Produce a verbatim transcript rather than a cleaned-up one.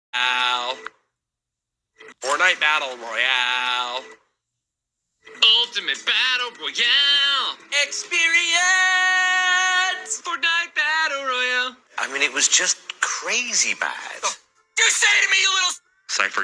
Royale. Fortnite Battle Royale. Ultimate Battle Royale. Experience. Fortnite Battle Royale. I mean, it was just crazy bad. Oh, you say to me, you little... Cypher.